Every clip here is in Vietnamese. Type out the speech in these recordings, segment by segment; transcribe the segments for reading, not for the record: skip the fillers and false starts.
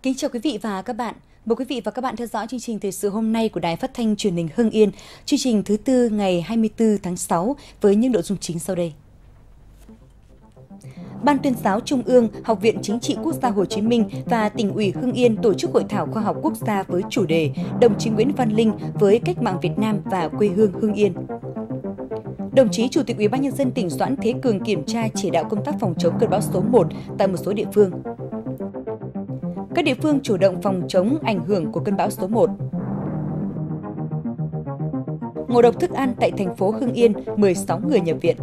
Kính chào quý vị và các bạn. Mời quý vị và các bạn theo dõi chương trình thời sự hôm nay của Đài Phát thanh Truyền hình Hưng Yên, chương trình thứ tư ngày 24 tháng 6 với những nội dung chính sau đây. Ban Tuyên giáo Trung ương, Học viện Chính trị Quốc gia Hồ Chí Minh và Tỉnh ủy Hưng Yên tổ chức hội thảo khoa học quốc gia với chủ đề Đồng chí Nguyễn Văn Linh với cách mạng Việt Nam và quê hương Hưng Yên. Đồng chí Chủ tịch Ủy ban Nhân dân tỉnh Doãn Thế Cường kiểm tra chỉ đạo công tác phòng chống cơn bão số 1 tại một số địa phương. Các địa phương chủ động phòng chống ảnh hưởng của cơn bão số 1. Ngộ độc thức ăn tại thành phố Hưng Yên, 16 người nhập viện.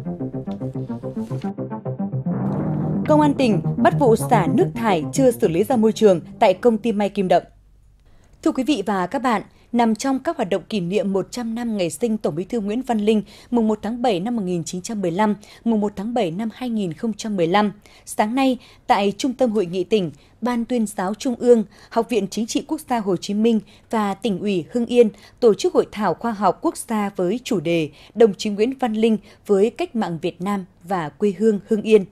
Công an tỉnh bắt vụ xả nước thải chưa xử lý ra môi trường tại công ty may Kim Đậm. Thưa quý vị và các bạn, nằm trong các hoạt động kỷ niệm 100 năm ngày sinh Tổng Bí thư Nguyễn Văn Linh, mùng 1 tháng 7 năm 1915, mùng 1 tháng 7 năm 2015, sáng nay tại Trung tâm Hội nghị tỉnh, Ban Tuyên giáo Trung ương, Học viện Chính trị Quốc gia Hồ Chí Minh và Tỉnh ủy Hưng Yên tổ chức hội thảo khoa học quốc gia với chủ đề Đồng chí Nguyễn Văn Linh với cách mạng Việt Nam và quê hương Hưng Yên.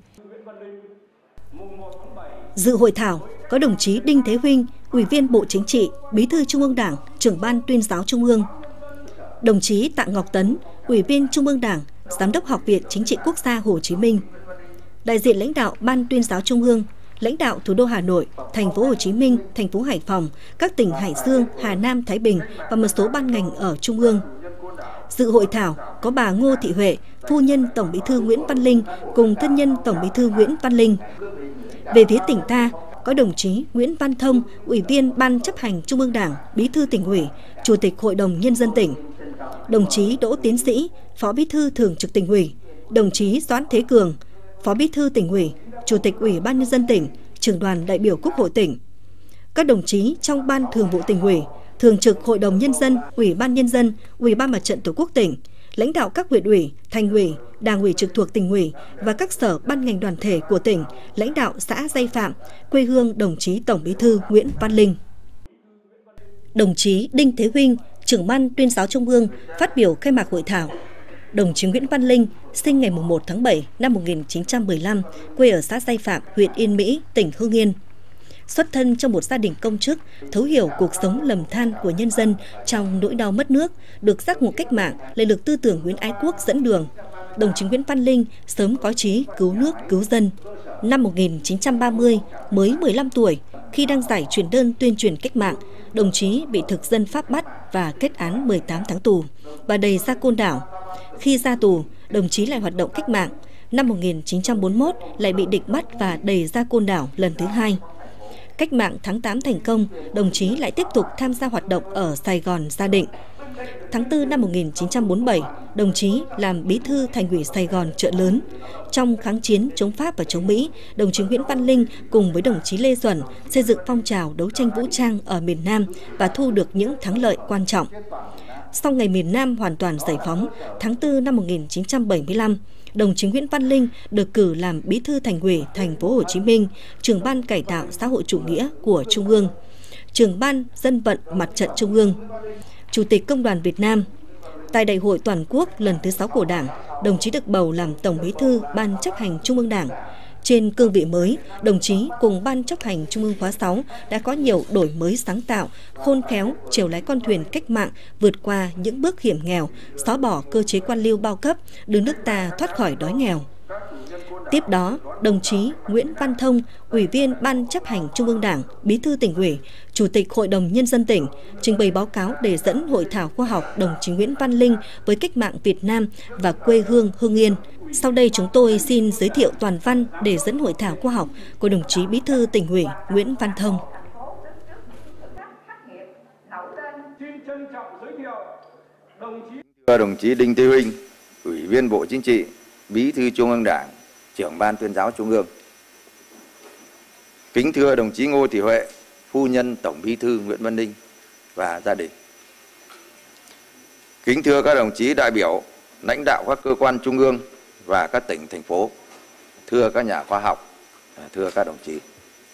Dự hội thảo có đồng chí Đinh Thế Vinh, Ủy viên Bộ Chính trị, Bí thư Trung ương Đảng, Trưởng ban Tuyên giáo Trung ương. Đồng chí Tạ Ngọc Tấn, Ủy viên Trung ương Đảng, Giám đốc Học viện Chính trị Quốc gia Hồ Chí Minh. Đại diện lãnh đạo Ban Tuyên giáo Trung ương, lãnh đạo thủ đô Hà Nội, thành phố Hồ Chí Minh, thành phố Hải Phòng, các tỉnh Hải Dương, Hà Nam, Thái Bình và một số ban ngành ở Trung ương. Dự hội thảo có bà Ngô Thị Huệ, phu nhân Tổng Bí thư Nguyễn Văn Linh cùng thân nhân Tổng Bí thư Nguyễn Văn Linh. Về phía tỉnh ta, có đồng chí Nguyễn Văn Thông, Ủy viên Ban chấp hành Trung ương Đảng, Bí thư Tỉnh ủy, Chủ tịch Hội đồng Nhân dân tỉnh. Đồng chí Đỗ Tiến Sĩ, Phó Bí thư Thường trực Tỉnh ủy. Đồng chí Doãn Thế Cường, Phó Bí thư Tỉnh ủy, Chủ tịch Ủy ban Nhân dân tỉnh, Trưởng đoàn đại biểu Quốc hội tỉnh. Các đồng chí trong Ban Thường vụ Tỉnh ủy, Thường trực Hội đồng Nhân dân, Ủy ban Nhân dân, Ủy ban Mặt trận Tổ quốc tỉnh, lãnh đạo các huyện ủy, thành ủy, đảng ủy trực thuộc tỉnh ủy và các sở ban ngành đoàn thể của tỉnh, lãnh đạo xã Giai Phạm, quê hương đồng chí Tổng Bí thư Nguyễn Văn Linh. Đồng chí Đinh Thế Vinh, Trưởng ban Tuyên giáo Trung ương phát biểu khai mạc hội thảo. Đồng chí Nguyễn Văn Linh sinh ngày 1 tháng 7 năm 1915, quê ở xã Giai Phạm, huyện Yên Mỹ, tỉnh Hưng Yên. Xuất thân trong một gia đình công chức, thấu hiểu cuộc sống lầm than của nhân dân trong nỗi đau mất nước, được giác ngộ cách mạng, lại được tư tưởng Nguyễn ái quốc dẫn đường. Đồng chí Nguyễn Văn Linh sớm có chí cứu nước, cứu dân. Năm 1930, mới 15 tuổi, khi đang giải truyền đơn tuyên truyền cách mạng, đồng chí bị thực dân Pháp bắt và kết án 18 tháng tù và đầy ra Côn Đảo. Khi ra tù, đồng chí lại hoạt động cách mạng. Năm 1941 lại bị địch bắt và đầy ra Côn Đảo lần thứ hai. Cách mạng tháng 8 thành công, đồng chí lại tiếp tục tham gia hoạt động ở Sài Gòn, Gia Định. Tháng 4 năm 1947, đồng chí làm bí thư Thành ủy Sài Gòn Chợ Lớn. Trong kháng chiến chống Pháp và chống Mỹ, đồng chí Nguyễn Văn Linh cùng với đồng chí Lê Duẩn xây dựng phong trào đấu tranh vũ trang ở miền Nam và thu được những thắng lợi quan trọng. Sau ngày miền Nam hoàn toàn giải phóng, tháng 4 năm 1975, đồng chí Nguyễn Văn Linh được cử làm bí thư Thành ủy thành phố Hồ Chí Minh, trưởng ban cải tạo xã hội chủ nghĩa của Trung ương, trưởng ban dân vận Mặt trận Trung ương, Chủ tịch Công đoàn Việt Nam. Tại Đại hội Toàn quốc lần thứ 6 của Đảng, đồng chí được bầu làm Tổng Bí thư Ban chấp hành Trung ương Đảng. Trên cương vị mới, đồng chí cùng Ban chấp hành Trung ương khóa 6 đã có nhiều đổi mới sáng tạo, khôn khéo, chèo lái con thuyền cách mạng vượt qua những bước hiểm nghèo, xóa bỏ cơ chế quan liêu bao cấp, đưa nước ta thoát khỏi đói nghèo. Tiếp đó, đồng chí Nguyễn Văn Thông, Ủy viên Ban chấp hành Trung ương Đảng, Bí thư Tỉnh ủy, Chủ tịch Hội đồng Nhân dân tỉnh, trình bày báo cáo đề dẫn hội thảo khoa học đồng chí Nguyễn Văn Linh với cách mạng Việt Nam và quê hương Hưng Yên. Sau đây chúng tôi xin giới thiệu toàn văn đề dẫn hội thảo khoa học của đồng chí Bí thư Tỉnh ủy Nguyễn Văn Thông. Thưa đồng chí Đinh Thế Vinh, Ủy viên Bộ Chính trị, Bí thư Trung ương Đảng, Trưởng ban Tuyên giáo Trung ương. Kính thưa đồng chí Ngô Thị Huệ, phu nhân Tổng Bí thư Nguyễn Văn Linh và gia đình. Kính thưa các đồng chí đại biểu, lãnh đạo các cơ quan trung ương và các tỉnh, thành phố. Thưa các nhà khoa học, thưa các đồng chí.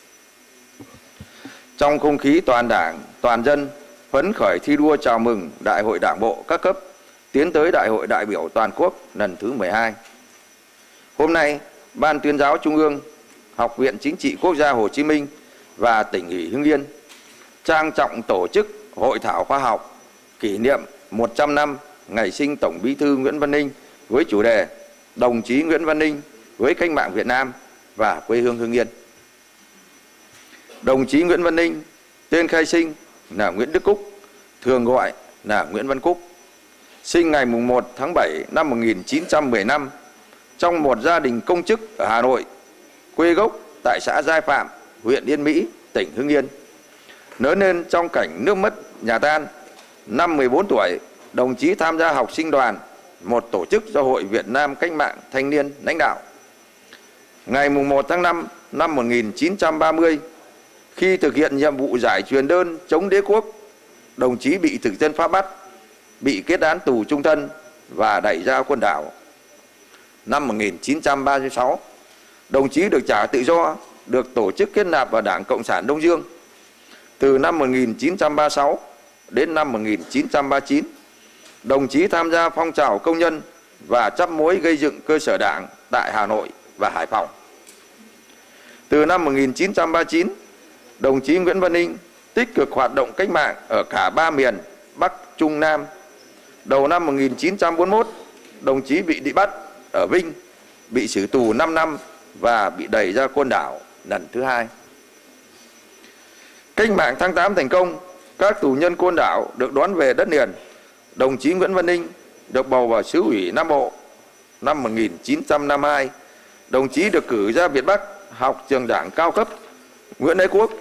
Trong không khí toàn đảng, toàn dân, phấn khởi thi đua chào mừng Đại hội Đảng bộ các cấp tiến tới Đại hội đại biểu toàn quốc lần thứ 12. Hôm nay, Ban Tuyên giáo Trung ương, Học viện Chính trị Quốc gia Hồ Chí Minh và tỉnh ủy Hưng Yên trang trọng tổ chức hội thảo khoa học kỷ niệm 100 năm ngày sinh Tổng Bí thư Nguyễn Văn Ninh với chủ đề Đồng chí Nguyễn Văn Ninh với cách mạng Việt Nam và quê hương Hưng Yên. Đồng chí Nguyễn Văn Ninh, tên khai sinh là Nguyễn Đức Cúc, thường gọi là Nguyễn Văn Cúc, sinh ngày 1 tháng 7 năm 1915 trong một gia đình công chức ở Hà Nội, quê gốc tại xã Giai Phạm, huyện Yên Mỹ, tỉnh Hưng Yên. Lớn lên trong cảnh nước mất nhà tan, năm 14 tuổi, đồng chí tham gia học sinh đoàn, một tổ chức do Hội Việt Nam Cách mạng Thanh niên lãnh đạo. Ngày 1 tháng 5 năm 1930, khi thực hiện nhiệm vụ giải truyền đơn chống đế quốc, đồng chí bị thực dân Pháp bắt, bị kết án tù chung thân và đẩy ra quân đảo. Năm 1936, đồng chí được trả tự do, được tổ chức kết nạp vào Đảng Cộng sản Đông Dương. Từ năm 1936 đến năm 1939, đồng chí tham gia phong trào công nhân và chắp mối gây dựng cơ sở đảng tại Hà Nội và Hải Phòng. Từ năm 1939, đồng chí Nguyễn Văn Ninh tích cực hoạt động cách mạng ở cả ba miền Bắc, Trung, Nam. Đầu năm 1941, đồng chí bị bắt ở Vinh, bị xử tù 5 năm và bị đẩy ra Côn Đảo lần thứ 2. Cách mạng tháng 8 thành công, các tù nhân Côn Đảo được đón về đất liền. Đồng chí Nguyễn Văn Ninh được bầu vào Xứ ủy Nam Bộ. Năm 1952, đồng chí được cử ra Việt Bắc học trường đảng cao cấp Nguyễn Ái Quốc.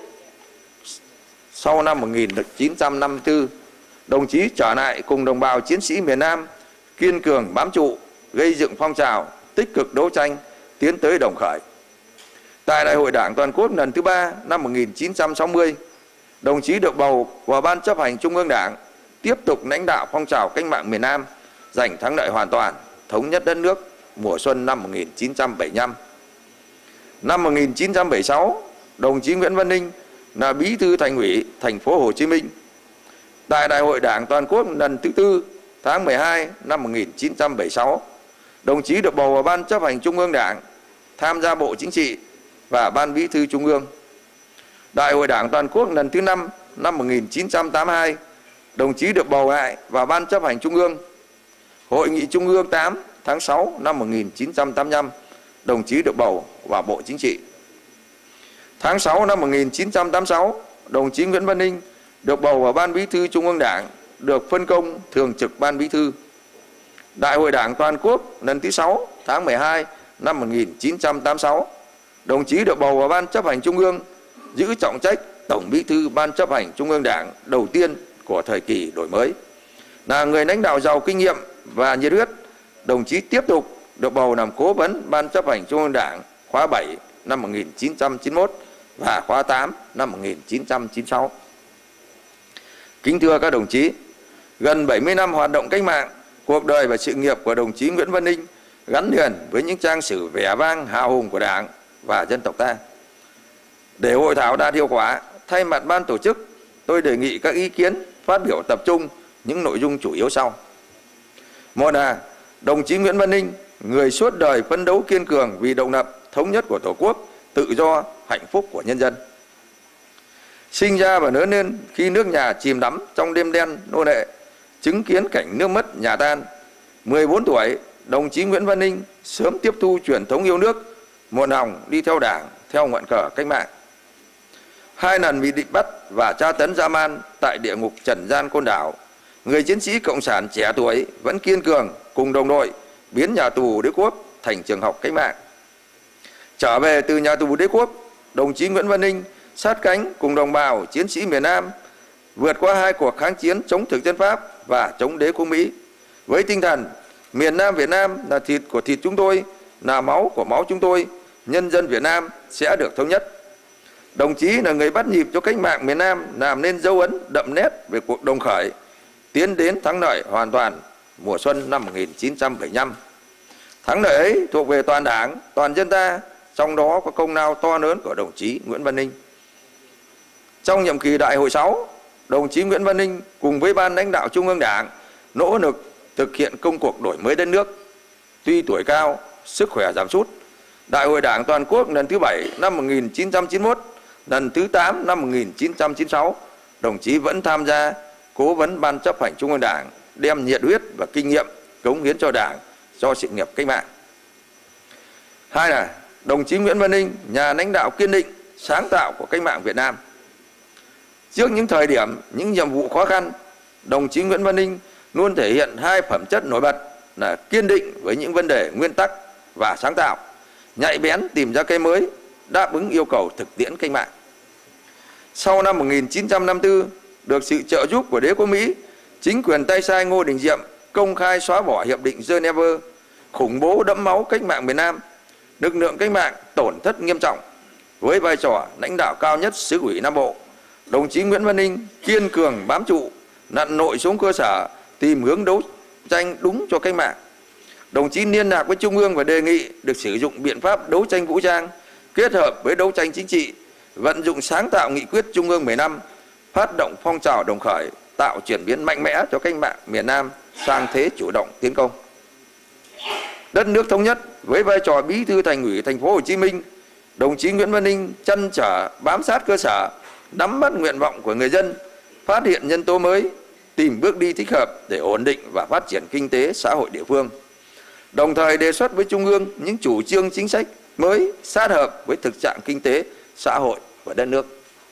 Sau năm 1954, đồng chí trở lại cùng đồng bào chiến sĩ miền Nam kiên cường bám trụ, gây dựng phong trào, tích cực đấu tranh, tiến tới đồng khởi. Tại Đại hội Đảng Toàn quốc lần thứ 3 năm 1960, đồng chí được bầu vào Ban chấp hành Trung ương Đảng, tiếp tục lãnh đạo phong trào cách mạng miền Nam, giành thắng lợi hoàn toàn, thống nhất đất nước mùa xuân năm 1975. Năm 1976, đồng chí Nguyễn Văn Ninh là Bí thư Thành ủy Thành phố Hồ Chí Minh. Tại Đại hội Đảng Toàn quốc lần thứ 4 tháng 12 năm 1976, đồng chí được bầu vào Ban chấp hành Trung ương Đảng, tham gia Bộ Chính trị và Ban Bí thư Trung ương. Đại hội Đảng Toàn quốc lần thứ 5 năm 1982, đồng chí được bầu lại vào Ban chấp hành Trung ương. Hội nghị Trung ương 8 tháng 6 năm 1985, đồng chí được bầu vào Bộ Chính trị. Tháng 6 năm 1986, đồng chí Nguyễn Văn Ninh được bầu vào Ban Bí thư Trung ương Đảng, được phân công thường trực Ban Bí thư. Đại hội Đảng Toàn quốc lần thứ 6 tháng 12 năm 1986, đồng chí được bầu vào Ban chấp hành Trung ương, giữ trọng trách Tổng Bí thư Ban chấp hành Trung ương Đảng đầu tiên của thời kỳ đổi mới. Là người lãnh đạo giàu kinh nghiệm và nhiệt huyết, đồng chí tiếp tục được bầu làm cố vấn Ban chấp hành Trung ương Đảng khóa 7 năm 1991 và khóa 8 năm 1996. Kính thưa các đồng chí, gần 70 năm hoạt động cách mạng, cuộc đời và sự nghiệp của đồng chí Nguyễn Văn Ninh gắn liền với những trang sử vẻ vang hào hùng của Đảng và dân tộc ta. Để hội thảo đạt hiệu quả, thay mặt ban tổ chức, tôi đề nghị các ý kiến phát biểu tập trung những nội dung chủ yếu sau. Một là đồng chí Nguyễn Văn Ninh, người suốt đời phấn đấu kiên cường vì độc lập, thống nhất của Tổ quốc, tự do, hạnh phúc của nhân dân. Sinh ra và lớn lên khi nước nhà chìm đắm trong đêm đen nô lệ, chứng kiến cảnh nước mất nhà tan. 14 tuổi, đồng chí Nguyễn Văn Ninh sớm tiếp thu truyền thống yêu nước, một lòng đi theo Đảng, theo ngọn cờ cách mạng. 2 lần bị địch bắt và tra tấn dã man tại địa ngục trần gian Côn Đảo, người chiến sĩ cộng sản trẻ tuổi vẫn kiên cường cùng đồng đội biến nhà tù đế quốc thành trường học cách mạng. Trở về từ nhà tù đế quốc, đồng chí Nguyễn Văn Ninh sát cánh cùng đồng bào chiến sĩ miền Nam vượt qua 2 cuộc kháng chiến chống thực dân Pháp và chống đế quốc Mỹ với tinh thần miền Nam Việt Nam là thịt của thịt chúng tôi, là máu của máu chúng tôi, nhân dân Việt Nam sẽ được thống nhất. Đồng chí là người bắt nhịp cho cách mạng miền Nam, làm nên dấu ấn đậm nét về cuộc đồng khởi, tiến đến thắng lợi hoàn toàn mùa xuân năm 1975. Thắng lợi ấy thuộc về toàn Đảng, toàn dân ta, trong đó có công lao to lớn của đồng chí Nguyễn Văn Ninh. Trong nhiệm kỳ Đại hội 6, đồng chí Nguyễn Văn Ninh cùng với Ban lãnh đạo Trung ương Đảng nỗ lực thực hiện công cuộc đổi mới đất nước. Tuy tuổi cao, sức khỏe giảm sút, Đại hội Đảng Toàn quốc lần thứ 7 năm 1991, lần thứ 8 năm 1996, đồng chí vẫn tham gia cố vấn Ban chấp hành Trung ương Đảng, đem nhiệt huyết và kinh nghiệm cống hiến cho Đảng, cho sự nghiệp cách mạng. Hai là đồng chí Nguyễn Văn Ninh, nhà lãnh đạo kiên định, sáng tạo của cách mạng Việt Nam. Trước những thời điểm, những nhiệm vụ khó khăn, đồng chí Nguyễn Văn Ninh luôn thể hiện hai phẩm chất nổi bật là kiên định với những vấn đề nguyên tắc và sáng tạo, nhạy bén tìm ra cái mới, đáp ứng yêu cầu thực tiễn cách mạng. Sau năm 1954, được sự trợ giúp của đế quốc Mỹ, chính quyền tay sai Ngô Đình Diệm công khai xóa bỏ Hiệp định Geneva, khủng bố đẫm máu cách mạng miền Nam, lực lượng cách mạng tổn thất nghiêm trọng. Với vai trò lãnh đạo cao nhất xứ ủy Nam Bộ, đồng chí Nguyễn Văn Ninh kiên cường bám trụ, nặn nội xuống cơ sở, tìm hướng đấu tranh đúng cho cách mạng. Đồng chí liên lạc với Trung ương và đề nghị được sử dụng biện pháp đấu tranh vũ trang kết hợp với đấu tranh chính trị, vận dụng sáng tạo nghị quyết Trung ương 15, phát động phong trào đồng khởi, tạo chuyển biến mạnh mẽ cho cách mạng miền Nam sang thế chủ động tiến công. Đất nước thống nhất với vai trò Bí thư Thành ủy Thành phố Hồ Chí Minh, đồng chí Nguyễn Văn Ninh chân trở bám sát cơ sở, nắm bắt nguyện vọng của người dân, phát hiện nhân tố mới, tìm bước đi thích hợp để ổn định và phát triển kinh tế xã hội địa phương. Đồng thời đề xuất với Trung ương những chủ trương chính sách mới sát hợp với thực trạng kinh tế, xã hội của đất nước.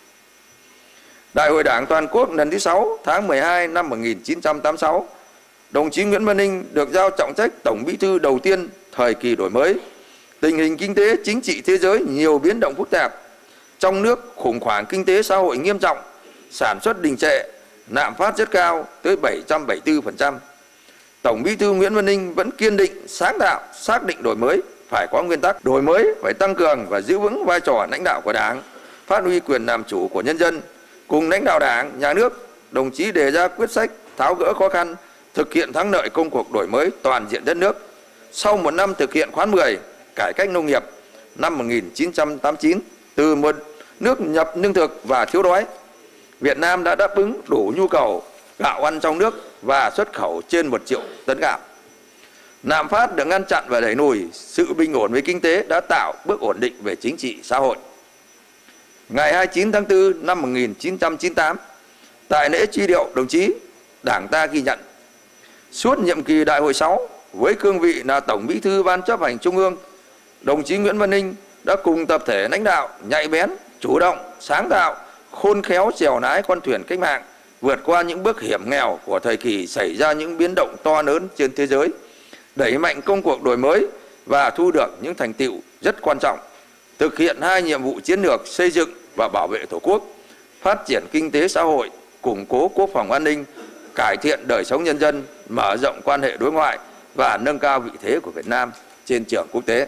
Đại hội Đảng Toàn quốc lần thứ 6 tháng 12 năm 1986, đồng chí Nguyễn Văn Ninh được giao trọng trách Tổng Bí thư đầu tiên thời kỳ đổi mới. Tình hình kinh tế chính trị thế giới nhiều biến động phức tạp, trong nước khủng hoảng kinh tế xã hội nghiêm trọng, sản xuất đình trệ, lạm phát rất cao tới 774%. Tổng Bí thư Nguyễn Văn Ninh vẫn kiên định, sáng tạo, xác định đổi mới phải có nguyên tắc, đổi mới phải tăng cường và giữ vững vai trò lãnh đạo của Đảng, phát huy quyền làm chủ của nhân dân. Cùng lãnh đạo Đảng, Nhà nước, đồng chí đề ra quyết sách tháo gỡ khó khăn, thực hiện thắng lợi công cuộc đổi mới toàn diện đất nước. Sau một năm thực hiện khóa 10, cải cách nông nghiệp năm 1989, từ một nước nhập lương thực và thiếu đói, Việt Nam đã đáp ứng đủ nhu cầu gạo ăn trong nước và xuất khẩu trên 1 triệu tấn gạo. Lạm phát được ngăn chặn và đẩy lùi, sự bình ổn về kinh tế đã tạo bước ổn định về chính trị xã hội. Ngày 29 tháng 4 năm 1998, tại lễ truy điệu đồng chí, Đảng ta ghi nhận suốt nhiệm kỳ Đại hội 6 với cương vị là Tổng Bí thư Ban chấp hành Trung ương, đồng chí Nguyễn Văn Ninh đã cùng tập thể lãnh đạo nhạy bén, chủ động, sáng tạo, khôn khéo chèo lái con thuyền cách mạng, vượt qua những bước hiểm nghèo của thời kỳ xảy ra những biến động to lớn trên thế giới, đẩy mạnh công cuộc đổi mới và thu được những thành tựu rất quan trọng, thực hiện hai nhiệm vụ chiến lược xây dựng và bảo vệ Tổ quốc, phát triển kinh tế xã hội, củng cố quốc phòng an ninh, cải thiện đời sống nhân dân, mở rộng quan hệ đối ngoại và nâng cao vị thế của Việt Nam trên trường quốc tế.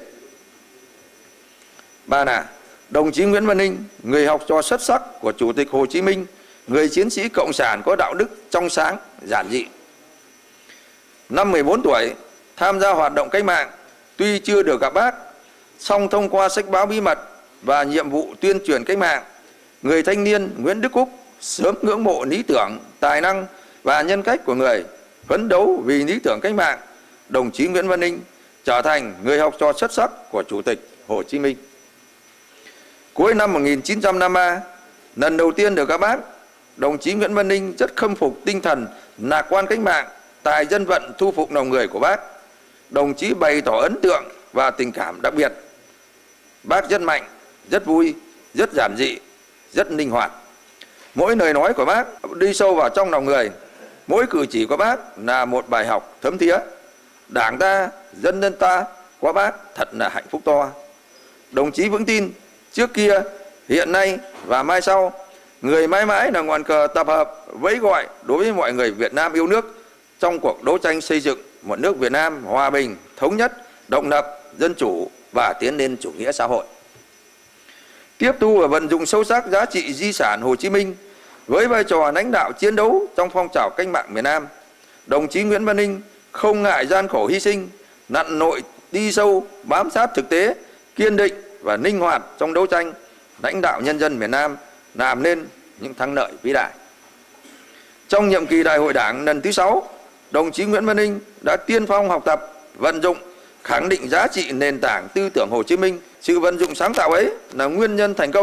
Ba là đồng chí Nguyễn Văn Ninh, người học trò xuất sắc của Chủ tịch Hồ Chí Minh, người chiến sĩ cộng sản có đạo đức trong sáng, giản dị. Năm 14 tuổi, tham gia hoạt động cách mạng, tuy chưa được gặp Bác, song thông qua sách báo bí mật và nhiệm vụ tuyên truyền cách mạng, người thanh niên Nguyễn Đức Cúc sớm ngưỡng mộ lý tưởng, tài năng và nhân cách của người, phấn đấu vì lý tưởng cách mạng. Đồng chí Nguyễn Văn Ninh trở thành người học trò xuất sắc của Chủ tịch Hồ Chí Minh. Cuối năm 1953, lần đầu tiên được gặp Bác, đồng chí Nguyễn Văn Ninh rất khâm phục tinh thần lạc quan cách mạng, tài dân vận thu phục lòng người của Bác. Đồng chí bày tỏ ấn tượng và tình cảm đặc biệt. Bác rất mạnh, rất vui, rất giản dị, rất linh hoạt. Mỗi lời nói của Bác đi sâu vào trong lòng người, mỗi cử chỉ của Bác là một bài học thấm thía. Đảng ta, dân dân ta có Bác thật là hạnh phúc to. Đồng chí vững tin, trước kia, hiện nay và mai sau, người mãi mãi là ngọn cờ tập hợp vẫy gọi đối với mọi người Việt Nam yêu nước trong cuộc đấu tranh xây dựng một nước Việt Nam hòa bình, thống nhất, độc lập, dân chủ và tiến lên chủ nghĩa xã hội. Tiếp thu và vận dụng sâu sắc giá trị di sản Hồ Chí Minh với vai trò lãnh đạo chiến đấu trong phong trào cách mạng miền Nam, đồng chí Nguyễn Văn Ninh không ngại gian khổ hy sinh, nặn nội đi sâu, bám sát thực tế, kiên định và linh hoạt trong đấu tranh, lãnh đạo nhân dân miền Nam làm nên những thắng lợi vĩ đại. Trong nhiệm kỳ Đại hội Đảng lần thứ 6, đồng chí Nguyễn Văn Ninh đã tiên phong học tập, vận dụng, khẳng định giá trị nền tảng tư tưởng Hồ Chí Minh. Sự vận dụng sáng tạo ấy là nguyên nhân thành công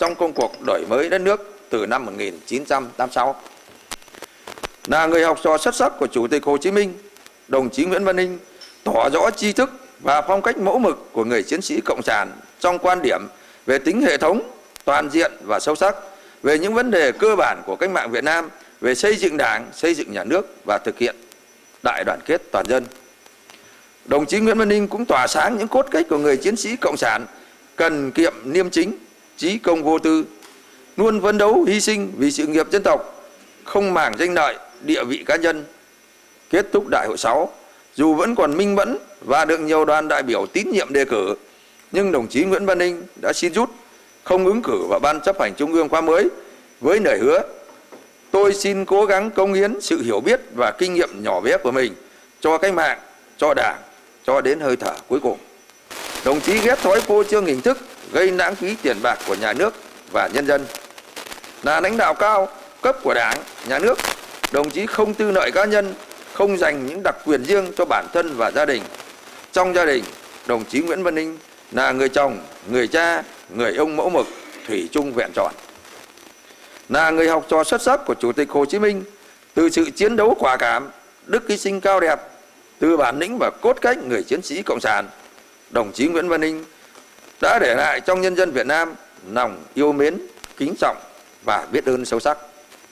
trong công cuộc đổi mới đất nước từ năm 1986. Là người học trò xuất sắc của Chủ tịch Hồ Chí Minh, đồng chí Nguyễn Văn Linh tỏ rõ tri thức và phong cách mẫu mực của người chiến sĩ cộng sản trong quan điểm về tính hệ thống, toàn diện và sâu sắc, về những vấn đề cơ bản của cách mạng Việt Nam, về xây dựng Đảng, xây dựng nhà nước và thực hiện đại đoàn kết toàn dân. Đồng chí Nguyễn Văn Linh cũng tỏa sáng những cốt cách của người chiến sĩ cộng sản cần kiệm liêm chính, chí công vô tư, luôn phấn đấu hy sinh vì sự nghiệp dân tộc, không màng danh lợi, địa vị cá nhân. Kết thúc Đại hội 6, dù vẫn còn minh mẫn và được nhiều đoàn đại biểu tín nhiệm đề cử, nhưng đồng chí Nguyễn Văn Linh đã xin rút, không ứng cử vào Ban Chấp hành Trung ương khóa mới với lời hứa: tôi xin cố gắng cống hiến sự hiểu biết và kinh nghiệm nhỏ bé của mình cho cách mạng, cho Đảng, cho đến hơi thở cuối cùng. Đồng chí ghét thói phô trương hình thức, gây lãng phí tiền bạc của nhà nước và nhân dân. Là lãnh đạo cao cấp của Đảng, nhà nước, đồng chí không tư lợi cá nhân, không dành những đặc quyền riêng cho bản thân và gia đình. Trong gia đình, đồng chí Nguyễn Văn Linh là người chồng, người cha, người ông mẫu mực, thủy chung vẹn trọn. Là người học trò xuất sắc của Chủ tịch Hồ Chí Minh, từ sự chiến đấu quả cảm, đức hy sinh cao đẹp, từ bản lĩnh và cốt cách người chiến sĩ cộng sản, đồng chí Nguyễn Văn Linh đã để lại trong nhân dân Việt Nam lòng yêu mến, kính trọng và biết ơn sâu sắc.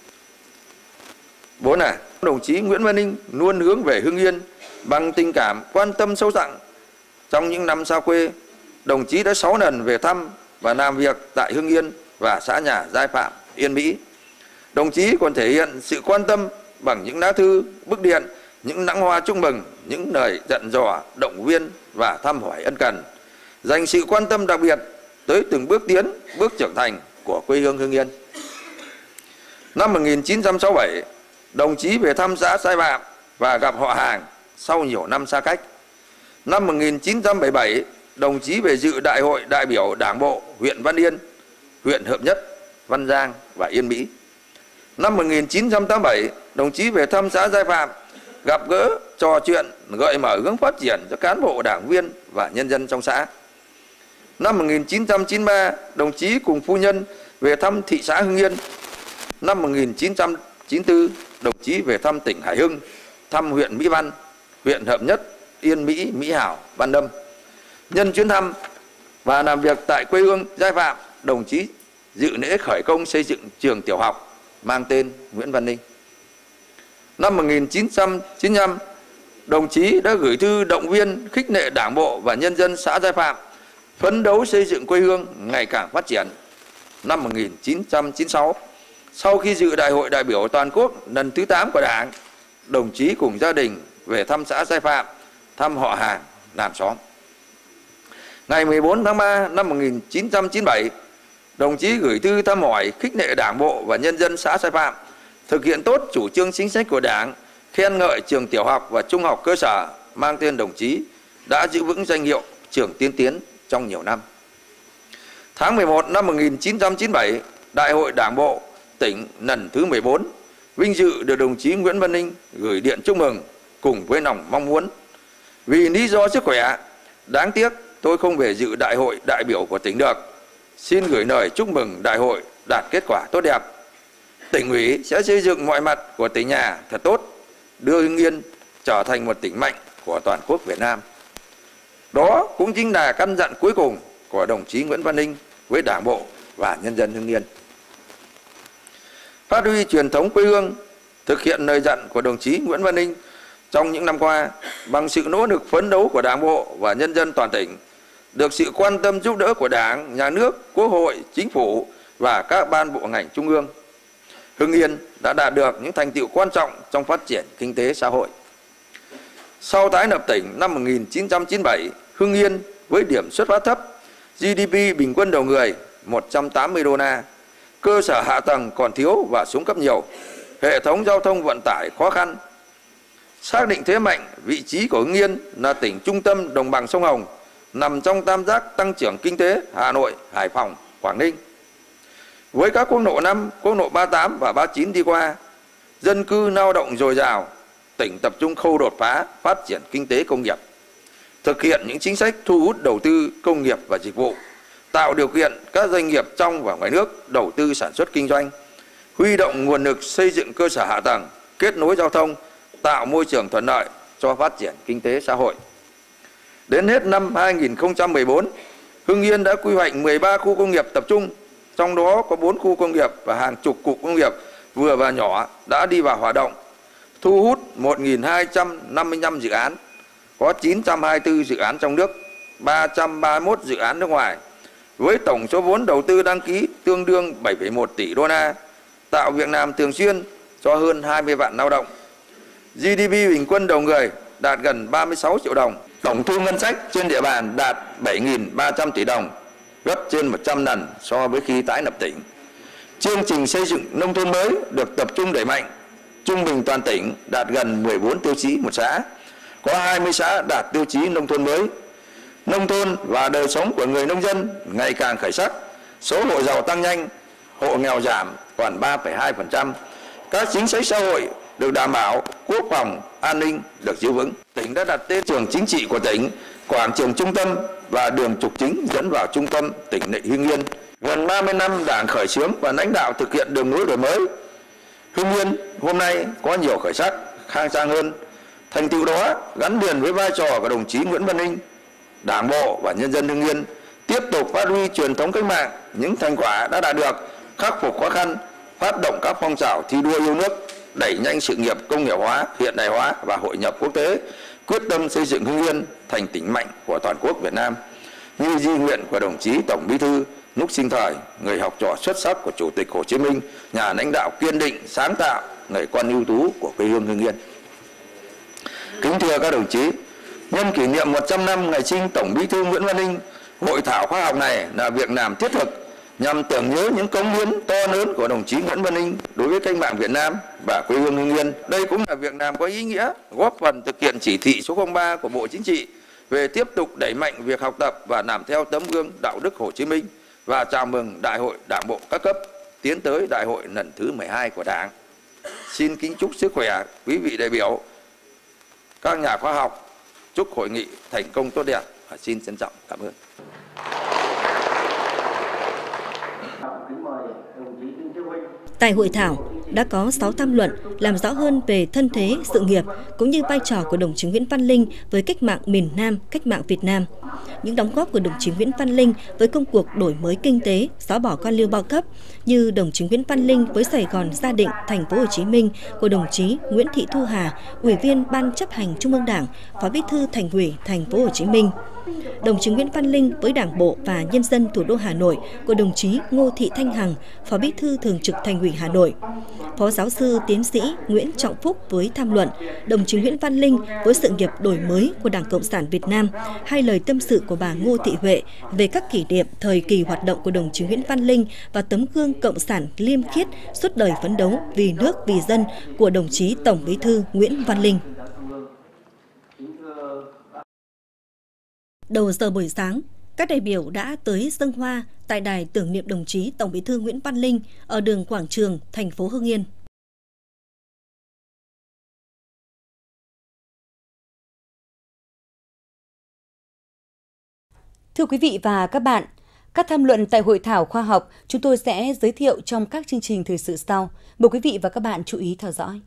4. Đồng chí Nguyễn Văn Linh luôn hướng về Hưng Yên bằng tình cảm quan tâm sâu sắc. Trong những năm xa quê, đồng chí đã 6 lần về thăm và làm việc tại Hưng Yên và xã nhà Giai Phạm, Yên Mỹ. Đồng chí còn thể hiện sự quan tâm bằng những lá thư, bức điện, những nắng hoa chúc mừng, những lời dặn dò, động viên và thăm hỏi ân cần, dành sự quan tâm đặc biệt tới từng bước tiến, bước trưởng thành của quê hương Hưng Yên. Năm 1967, đồng chí về thăm xã Giai Phạm và gặp họ hàng sau nhiều năm xa cách. Năm 1977, đồng chí về dự Đại hội đại biểu Đảng bộ huyện Văn Yên, huyện Hợp Nhất, Văn Giang và Yên Mỹ. Năm 1987, đồng chí về thăm xã Giai Phạm, gặp gỡ, trò chuyện, gợi mở hướng phát triển cho cán bộ, đảng viên và nhân dân trong xã. Năm 1993, đồng chí cùng phu nhân về thăm thị xã Hưng Yên. Năm 1994, đồng chí về thăm tỉnh Hải Hưng, thăm huyện Mỹ Văn, huyện Hợp Nhất, Yên Mỹ, Mỹ Hảo, Văn Lâm. Nhân chuyến thăm và làm việc tại quê hương Giai Phạm, đồng chí dự lễ khởi công xây dựng trường tiểu học mang tên Nguyễn Văn Linh. Năm 1995, đồng chí đã gửi thư động viên khích lệ Đảng bộ và nhân dân xã Giai Phạm phấn đấu xây dựng quê hương ngày càng phát triển. Năm 1996, sau khi dự Đại hội đại biểu toàn quốc lần thứ 8 của Đảng, đồng chí cùng gia đình về thăm xã Giai Phạm, thăm họ hàng, làng xóm. Ngày 14 tháng 3 năm 1997, đồng chí gửi thư thăm hỏi khích lệ Đảng bộ và nhân dân xã Giai Phạm thực hiện tốt chủ trương chính sách của Đảng, khen ngợi trường tiểu học và trung học cơ sở mang tên đồng chí đã giữ vững danh hiệu trường tiên tiến trong nhiều năm. Tháng 11 năm 1997, Đại hội Đảng bộ tỉnh lần thứ 14 vinh dự được đồng chí Nguyễn Văn Linh gửi điện chúc mừng cùng với lòng mong muốn: vì lý do sức khỏe, đáng tiếc tôi không về dự đại hội đại biểu của tỉnh được. Xin gửi lời chúc mừng đại hội đạt kết quả tốt đẹp. Tỉnh ủy sẽ xây dựng mọi mặt của tỉnh nhà thật tốt, đưa Hưng Yên trở thành một tỉnh mạnh của toàn quốc Việt Nam. Đó cũng chính là căn dặn cuối cùng của đồng chí Nguyễn Văn Linh với Đảng bộ và nhân dân Hưng Yên. Phát huy truyền thống quê hương, thực hiện lời dặn của đồng chí Nguyễn Văn Linh trong những năm qua bằng sự nỗ lực phấn đấu của Đảng bộ và nhân dân toàn tỉnh, được sự quan tâm giúp đỡ của Đảng, Nhà nước, Quốc hội, Chính phủ và các ban bộ ngành trung ương, Hưng Yên đã đạt được những thành tựu quan trọng trong phát triển kinh tế xã hội. Sau tái lập tỉnh năm 1997, Hưng Yên với điểm xuất phát thấp, GDP bình quân đầu người 180 đô la, cơ sở hạ tầng còn thiếu và xuống cấp nhiều, hệ thống giao thông vận tải khó khăn. Xác định thế mạnh, vị trí của Hưng Yên là tỉnh trung tâm đồng bằng sông Hồng, nằm trong tam giác tăng trưởng kinh tế Hà Nội, Hải Phòng, Quảng Ninh. Với các quốc lộ 5, quốc lộ 38 và 39 đi qua, dân cư lao động dồi dào, tỉnh tập trung khâu đột phá phát triển kinh tế công nghiệp, thực hiện những chính sách thu hút đầu tư công nghiệp và dịch vụ, tạo điều kiện các doanh nghiệp trong và ngoài nước đầu tư sản xuất kinh doanh, huy động nguồn lực xây dựng cơ sở hạ tầng, kết nối giao thông, tạo môi trường thuận lợi cho phát triển kinh tế xã hội. Đến hết năm 2014, Hưng Yên đã quy hoạch 13 khu công nghiệp tập trung, trong đó có 4 khu công nghiệp và hàng chục cụm công nghiệp vừa và nhỏ đã đi vào hoạt động, thu hút 1.255 dự án, có 924 dự án trong nước, 331 dự án nước ngoài, với tổng số vốn đầu tư đăng ký tương đương 7,1 tỷ đô la, tạo việc làm thường xuyên cho hơn 20 vạn lao động. GDP bình quân đầu người đạt gần 36 triệu đồng. Tổng thu ngân sách trên địa bàn đạt 7.300 tỷ đồng, gấp trên 100 lần so với khi tái lập tỉnh. Chương trình xây dựng nông thôn mới được tập trung đẩy mạnh, trung bình toàn tỉnh đạt gần 14 tiêu chí một xã, có 20 xã đạt tiêu chí nông thôn mới. Nông thôn và đời sống của người nông dân ngày càng khởi sắc, số hộ giàu tăng nhanh, hộ nghèo giảm còn 3,2%. Các chính sách xã hội được đảm bảo, quốc phòng, an ninh được giữ vững. Tỉnh đã đặt tên trường chính trị của tỉnh, quảng trường trung tâm và đường trục chính dẫn vào trung tâm tỉnh lỵ Hưng Yên. Gần 30 năm Đảng khởi xướng và lãnh đạo thực hiện đường lối đổi mới, Hưng Yên hôm nay có nhiều khởi sắc, khang trang hơn. Thành tựu đó gắn liền với vai trò của đồng chí Nguyễn Văn Linh, Đảng bộ và nhân dân Hưng Yên tiếp tục phát huy truyền thống cách mạng, những thành quả đã đạt được, khắc phục khó khăn, phát động các phong trào thi đua yêu nước, đẩy nhanh sự nghiệp công nghiệp hóa, hiện đại hóa và hội nhập quốc tế, quyết tâm xây dựng Hưng Yên thành tỉnh mạnh của toàn quốc Việt Nam. Như di nguyện của đồng chí Tổng Bí thư lúc sinh thời, người học trò xuất sắc của Chủ tịch Hồ Chí Minh, nhà lãnh đạo kiên định, sáng tạo, người con ưu tú của quê hương Hưng Yên. Kính thưa các đồng chí, nhân kỷ niệm 100 năm ngày sinh Tổng Bí thư Nguyễn Văn Linh, hội thảo khoa học này là việc làm thiết thực nhằm tưởng nhớ những cống hiến to lớn của đồng chí Nguyễn Văn Linh đối với cách mạng Việt Nam và quê hương Hưng Yên. Đây cũng là việc làm có ý nghĩa góp phần thực hiện chỉ thị số 03 của Bộ Chính trị về tiếp tục đẩy mạnh việc học tập và làm theo tấm gương đạo đức Hồ Chí Minh và chào mừng Đại hội Đảng bộ các cấp tiến tới Đại hội lần thứ 12 của Đảng. Xin kính chúc sức khỏe quý vị đại biểu, các nhà khoa học, chúc hội nghị thành công tốt đẹp và xin trân trọng cảm ơn. Tại hội thảo đã có 6 tham luận làm rõ hơn về thân thế, sự nghiệp cũng như vai trò của đồng chí Nguyễn Văn Linh với cách mạng miền Nam, cách mạng Việt Nam. Những đóng góp của đồng chí Nguyễn Văn Linh với công cuộc đổi mới kinh tế, xóa bỏ quan liêu bao cấp như đồng chí Nguyễn Văn Linh với Sài Gòn gia định, thành phố Hồ Chí Minh của đồng chí Nguyễn Thị Thu Hà, Ủy viên Ban chấp hành Trung ương Đảng, Phó Bí thư Thành ủy thành phố Hồ Chí Minh. Đồng chí Nguyễn Văn Linh với Đảng bộ và nhân dân thủ đô Hà Nội của đồng chí Ngô Thị Thanh Hằng, Phó Bí thư Thường trực Thành ủy Hà Nội. Phó giáo sư tiến sĩ Nguyễn Trọng Phúc với tham luận đồng chí Nguyễn Văn Linh với sự nghiệp đổi mới của Đảng Cộng sản Việt Nam, hay lời tâm sự của bà Ngô Thị Huệ về các kỷ niệm thời kỳ hoạt động của đồng chí Nguyễn Văn Linh và tấm gương cộng sản liêm khiết suốt đời phấn đấu vì nước vì dân của đồng chí Tổng Bí thư Nguyễn Văn Linh. Đầu giờ buổi sáng, các đại biểu đã tới dâng hoa tại đài tưởng niệm đồng chí Tổng Bí thư Nguyễn Văn Linh ở đường Quảng Trường, thành phố Hưng Yên. Thưa quý vị và các bạn, các tham luận tại hội thảo khoa học chúng tôi sẽ giới thiệu trong các chương trình thời sự sau. Mời quý vị và các bạn chú ý theo dõi.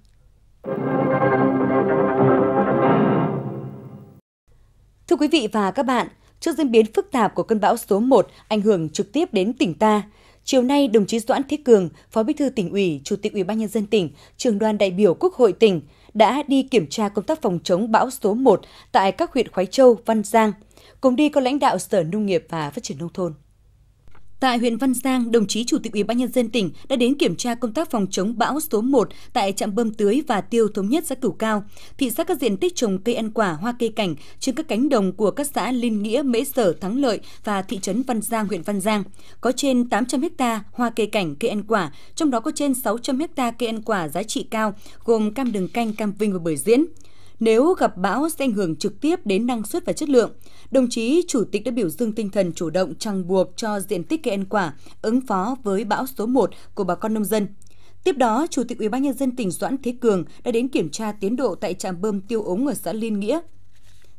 Thưa quý vị và các bạn, trước diễn biến phức tạp của cơn bão số 1 ảnh hưởng trực tiếp đến tỉnh ta, chiều nay đồng chí Doãn Thế Cường, Phó Bí thư Tỉnh ủy, Chủ tịch Ủy ban nhân dân tỉnh, Trưởng đoàn đại biểu Quốc hội tỉnh đã đi kiểm tra công tác phòng chống bão số 1 tại các huyện Khoái Châu, Văn Giang. Cùng đi có lãnh đạo Sở Nông nghiệp và Phát triển nông thôn. Tại huyện Văn Giang, đồng chí Chủ tịch Ủy ban nhân dân tỉnh đã đến kiểm tra công tác phòng chống bão số 1 tại trạm bơm tưới và tiêu thống nhất xã Cửu Cao, thị sát các diện tích trồng cây ăn quả, hoa cây cảnh trên các cánh đồng của các xã Liên Nghĩa, Mễ Sở, Thắng Lợi và thị trấn Văn Giang, huyện Văn Giang. Có trên 800 ha hoa cây cảnh, cây ăn quả, trong đó có trên 600 ha cây ăn quả giá trị cao gồm cam đường canh, cam vinh và bưởi diễn. Nếu gặp bão sẽ ảnh hưởng trực tiếp đến năng suất và chất lượng. Đồng chí Chủ tịch đã biểu dương tinh thần chủ động chằng buộc cho diện tích cây ăn quả ứng phó với bão số 1 của bà con nông dân. Tiếp đó, Chủ tịch Ủy ban nhân dân tỉnh Doãn Thế Cường đã đến kiểm tra tiến độ tại trạm bơm tiêu úng ở xã Liên Nghĩa.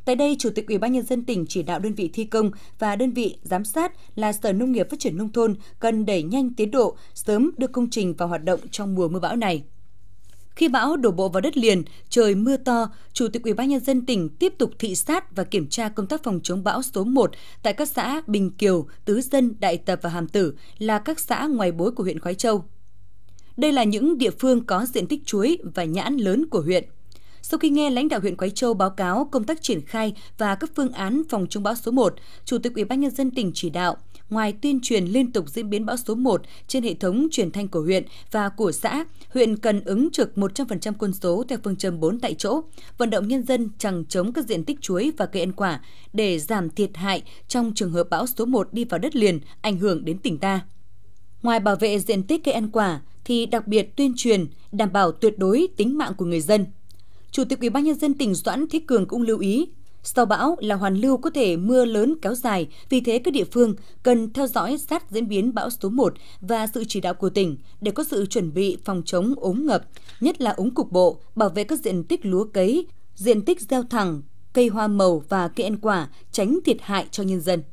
Tại đây, Chủ tịch Ủy ban Nhân dân tỉnh chỉ đạo đơn vị thi công và đơn vị giám sát là Sở Nông nghiệp Phát triển Nông thôn cần đẩy nhanh tiến độ, sớm đưa công trình vào hoạt động trong mùa mưa bão này. Khi bão đổ bộ vào đất liền, trời mưa to, Chủ tịch Ủy ban Nhân dân tỉnh tiếp tục thị sát và kiểm tra công tác phòng chống bão số 1 tại các xã Bình Kiều, Tứ Dân, Đại Tập và Hàm Tử là các xã ngoài bối của huyện Khoái Châu. Đây là những địa phương có diện tích chuối và nhãn lớn của huyện. Sau khi nghe lãnh đạo huyện Khoái Châu báo cáo công tác triển khai và các phương án phòng chống bão số 1, Chủ tịch Ủy ban Nhân dân tỉnh chỉ đạo, ngoài tuyên truyền liên tục diễn biến bão số 1 trên hệ thống truyền thanh của huyện và của xã, huyện cần ứng trực 100% quân số theo phương châm 4 tại chỗ, vận động nhân dân chằng chống các diện tích chuối và cây ăn quả để giảm thiệt hại trong trường hợp bão số 1 đi vào đất liền, ảnh hưởng đến tỉnh ta. Ngoài bảo vệ diện tích cây ăn quả, thì đặc biệt tuyên truyền đảm bảo tuyệt đối tính mạng của người dân. Chủ tịch Ủy ban Nhân dân tỉnh Doãn Thế Cường cũng lưu ý, sau bão là hoàn lưu có thể mưa lớn kéo dài, vì thế các địa phương cần theo dõi sát diễn biến bão số 1 và sự chỉ đạo của tỉnh để có sự chuẩn bị phòng chống úng ngập, nhất là úng cục bộ, bảo vệ các diện tích lúa cấy, diện tích gieo thẳng, cây hoa màu và cây ăn quả, tránh thiệt hại cho nhân dân.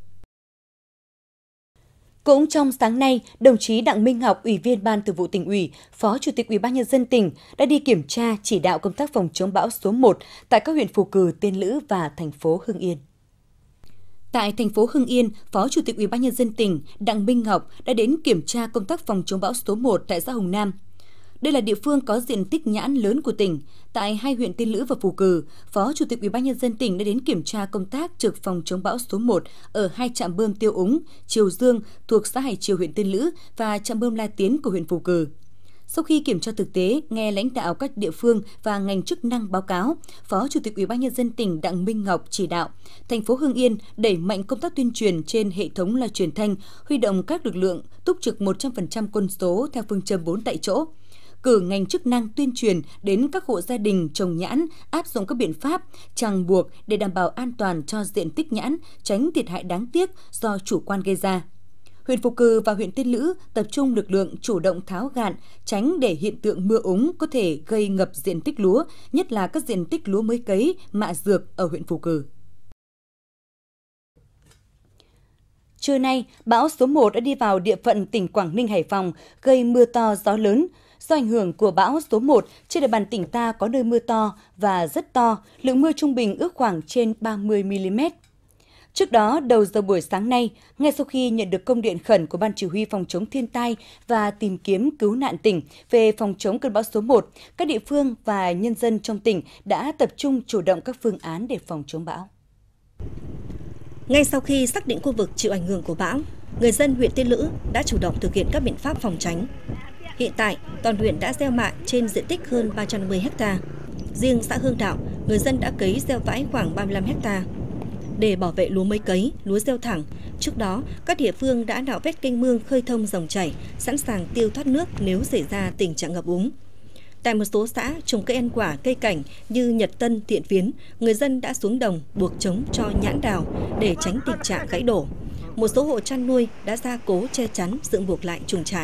Cũng trong sáng nay, đồng chí Đặng Minh Ngọc, Ủy viên Ban Thường vụ Tỉnh ủy, Phó Chủ tịch Ủy ban Nhân dân tỉnh đã đi kiểm tra chỉ đạo công tác phòng chống bão số 1 tại các huyện Phù Cử, Tiên Lữ và thành phố Hưng Yên. Tại thành phố Hưng Yên, Phó Chủ tịch Ủy ban Nhân dân tỉnh Đặng Minh Ngọc đã đến kiểm tra công tác phòng chống bão số 1 tại xã Hồng Nam. Đây là địa phương có diện tích nhãn lớn của tỉnh. Tại hai huyện Tiên Lữ và Phù Cử, Phó Chủ tịch Ủy ban Nhân dân tỉnh đã đến kiểm tra công tác trực phòng chống bão số 1 ở hai trạm bơm tiêu úng, Triều Dương thuộc xã Hải Triều huyện Tiên Lữ và trạm bơm La Tiến của huyện Phù Cử. Sau khi kiểm tra thực tế, nghe lãnh đạo các địa phương và ngành chức năng báo cáo, Phó Chủ tịch Ủy ban Nhân dân tỉnh Đặng Minh Ngọc chỉ đạo thành phố Hưng Yên đẩy mạnh công tác tuyên truyền trên hệ thống loa truyền thanh, huy động các lực lượng túc trực 100% quân số theo phương châm 4 tại chỗ. Cử ngành chức năng tuyên truyền đến các hộ gia đình trồng nhãn, áp dụng các biện pháp ràng buộc để đảm bảo an toàn cho diện tích nhãn, tránh thiệt hại đáng tiếc do chủ quan gây ra. Huyện Phù Cử và huyện Tiên Lữ tập trung lực lượng chủ động tháo gạn, tránh để hiện tượng mưa úng có thể gây ngập diện tích lúa, nhất là các diện tích lúa mới cấy, mạ dược ở huyện Phù Cử. Trưa nay, bão số 1 đã đi vào địa phận tỉnh Quảng Ninh, Hải Phòng, gây mưa to, gió lớn. Do ảnh hưởng của bão số 1, trên địa bàn tỉnh ta có nơi mưa to và rất to, lượng mưa trung bình ước khoảng trên 30 mm. Trước đó, đầu giờ buổi sáng nay, ngay sau khi nhận được công điện khẩn của Ban Chỉ huy Phòng chống thiên tai và tìm kiếm cứu nạn tỉnh về phòng chống cơn bão số 1, các địa phương và nhân dân trong tỉnh đã tập trung chủ động các phương án để phòng chống bão. Ngay sau khi xác định khu vực chịu ảnh hưởng của bão, người dân huyện Tiên Lữ đã chủ động thực hiện các biện pháp phòng tránh. Hiện tại, toàn huyện đã gieo mạ trên diện tích hơn 350 ha. Riêng xã Hương Đạo, người dân đã cấy gieo vãi khoảng 35 ha. Để bảo vệ lúa mới cấy, lúa gieo thẳng, trước đó, các địa phương đã nạo vét kênh mương khơi thông dòng chảy, sẵn sàng tiêu thoát nước nếu xảy ra tình trạng ngập úng. Tại một số xã trồng cây ăn quả, cây cảnh như Nhật Tân, Thiện Phiến, người dân đã xuống đồng buộc trống cho nhãn đào để tránh tình trạng gãy đổ. Một số hộ chăn nuôi đã gia cố che chắn dựng buộc lại chuồng trại.